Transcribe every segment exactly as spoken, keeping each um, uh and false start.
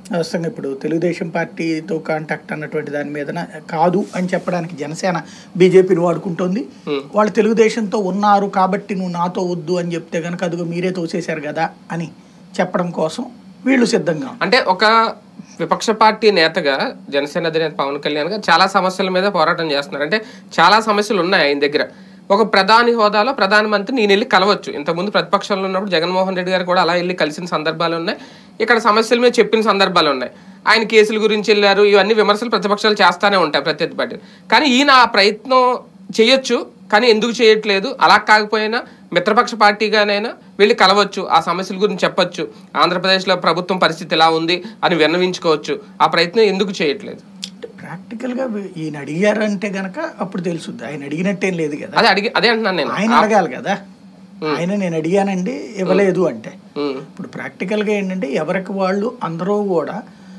వాస్తవంగా ఇప్పుడు తెలుగుదేశం పార్టీతో కాంటాక్ట్ అన్నటువంటి దాని మీద కాదు అని చెప్పడానికి జనసేన బీజేపీని వాడుకుంటోంది. వాళ్ళు తెలుగుదేశంతో ఉన్నారు కాబట్టి నువ్వు నాతో వద్దు అని చెప్తే కనుక అదిగో మీరే తోసేశారు కదా అని చెప్పడం కోసం వీళ్ళు సిద్ధంగా. అంటే ఒక విపక్ష పార్టీ నేతగా జనసేన అధినేత పవన్ కళ్యాణ్ గారు చాలా సమస్యల మీద పోరాటం చేస్తున్నారు. అంటే చాలా సమస్యలు ఉన్నాయి ఆయన దగ్గర. ఒక ప్రధాని హోదాలో ప్రధానమంత్రి నేను వెళ్ళి కలవచ్చు. ఇంతకుముందు ప్రతిపక్షంలో ఉన్నప్పుడు జగన్మోహన్ రెడ్డి గారు కూడా అలా వెళ్ళి కలిసిన సందర్భాలు ఉన్నాయి. ఇక్కడ సమస్యల మీద చెప్పిన సందర్భాలు ఉన్నాయి. ఆయన కేసుల గురించి వెళ్ళారు. ఇవన్నీ విమర్శలు ప్రతిపక్షాలు చేస్తూనే ఉంటాయి ప్రత్యర్థి పార్టీ. కానీ ఈయన ఆ ప్రయత్నం చేయొచ్చు, కానీ ఎందుకు చేయట్లేదు? అలా కాకపోయినా మిత్రపక్ష పార్టీగానైనా వెళ్ళి కలవచ్చు, ఆ సమస్యల గురించి చెప్పొచ్చు, ఆంధ్రప్రదేశ్లో ప్రభుత్వం పరిస్థితి ఎలా ఉంది అని విన్నవించుకోవచ్చు. ఆ ప్రయత్నం ఎందుకు చేయట్లేదు? ప్రాక్టికల్గా ఈయన అడిగారంటే గనక అప్పుడు తెలుసుద్ది. ఆయన అడిగినట్టేం లేదు కదా. అదే అడిగి అదే అంటున్నాను నేను. ఆయన అడగాలి కదా. ఆయన నేను అడిగానండి ఇవ్వలేదు అంటే ఇప్పుడు ప్రాక్టికల్గా ఏంటంటే ఎవరికి వాళ్ళు అందరూ కూడా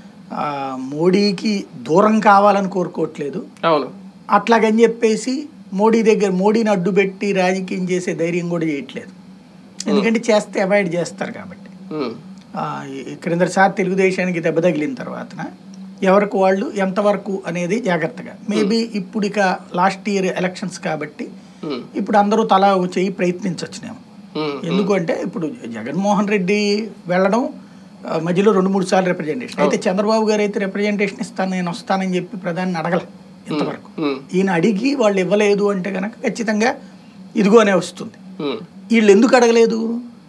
మోడీకి దూరం కావాలని కోరుకోవట్లేదు. అవును, అట్లాగని చెప్పేసి మోడీ దగ్గర మోడీని అడ్డు పెట్టి రాజకీయం చేసే ధైర్యం కూడా చేయట్లేదు. ఎందుకంటే చేస్తే అవాయిడ్ చేస్తారు కాబట్టి. క్రిందసారి తెలుగుదేశానికి దెబ్బ తగిలిన తర్వాత ఎవరికి వాళ్ళు ఎంతవరకు అనేది జాగ్రత్తగా మేబీ ఇప్పుడు ఇక లాస్ట్ ఇయర్ ఎలక్షన్స్ కాబట్టి ఇప్పుడు అందరూ తలా చేయి ప్రయత్నించవచ్చునేమో. ఎందుకంటే ఇప్పుడు జగన్మోహన్ రెడ్డి వెళ్ళడం మధ్యలో రెండు మూడు సార్లు రిప్రజెంటేషన్ అయితే చంద్రబాబు గారు అయితే రిప్రజెంటేషన్ ఇస్తాను నేను వస్తానని చెప్పి ప్రధాని అడగల ఇంతవరకు. ఈయన అడిగి వాళ్ళు ఇవ్వలేదు అంటే కనుక ఖచ్చితంగా ఇదిగోనే వస్తుంది. వీళ్ళు ఎందుకు అడగలేదు?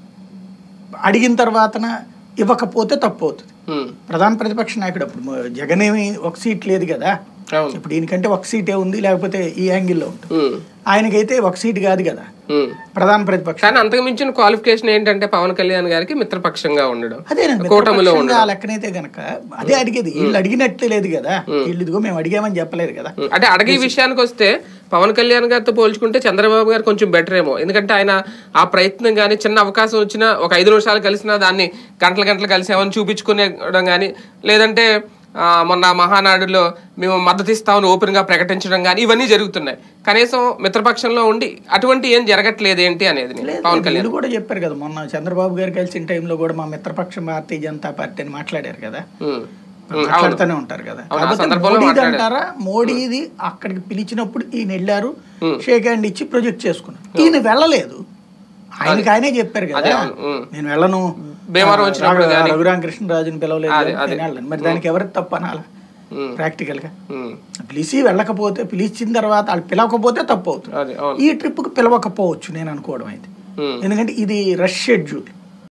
అడిగిన తర్వాతన ఇవ్వకపోతే తప్పు అవుతుంది. ప్రధాన ప్రతిపక్ష నాయకుడు అప్పుడు జగన్ ఏమి ఒక సీట్ లేదు కదా. ఇప్పుడు దీనికంటే ఒక సీటే ఉంది, లేకపోతే ఈ యాంగిల్లో ఉంటుంది. ఆయనకైతే ఒక సీట్ కాదు కదా ప్రధాన ప్రతిపక్షం. కానీ అంతకు మించిన క్వాలిఫికేషన్ ఏంటంటే పవన్ కళ్యాణ్ గారికి మిత్రపక్షంగా ఉండడం. అదేనండి లెక్కనైతే గనక అదే అడిగేది. వీళ్ళు అడిగినట్లే లేదు కదా. వీళ్ళు ఇదిగో మేము అడిగామని చెప్పలేదు కదా. అంటే అడిగే విషయానికి వస్తే పవన్ కళ్యాణ్ గారితో పోల్చుకుంటే చంద్రబాబు గారు కొంచెం బెటర్ ఏమో. ఎందుకంటే ఆయన ఆ ప్రయత్నం కానీ చిన్న అవకాశం వచ్చినా ఒక ఐదు నిమిషాలు కలిసినా దాన్ని గంటల గంటలు కలిసామని చూపించుకునేడం కానీ, లేదంటే మొన్న మహానాడులో మేము మద్దతు ఇస్తామని ఓపెన్ గా ప్రకటించడం కానీ ఇవన్నీ జరుగుతున్నాయి. కనీసం మిత్రపక్షంలో ఉండి అటువంటి ఏం జరగట్లేదు ఏంటి అనేది పవన్ కళ్యాణ్ కూడా చెప్పారు కదా. మొన్న చంద్రబాబు గారు కలిసిన టైంలో కూడా మా మిత్రపక్షం భారతీయ జనతా పార్టీ అని మాట్లాడారు కదా. మాట్లాడుతూనే ఉంటారు కదా. మోడీది అంటారా, మోడీది అక్కడికి పిలిచినప్పుడు ఈయన వెళ్ళారు, షేక్ హ్యాండ్ ఇచ్చి ప్రొజెక్ట్ చేసుకున్నారు. ఈయన వెళ్ళలేదు. ఆయనకి ఆయనే చెప్పారు కదా నేను వెళ్ళను, రఘురామకృష్ణరాజుని పిలవలేదు వెళ్ళను. మరి దానికి ఎవరికి తప్ప అనాలా? ప్రాక్టికల్ గా పిలిచి వెళ్ళకపోతే, పిలిచిన తర్వాత వాళ్ళు పిలవకపోతే తప్పు అవుతుంది. ఈ ట్రిప్ కు పిలవకపోవచ్చు నేను అనుకోవడం అయితే. ఎందుకంటే ఇది రష్ షెడ్యూల్.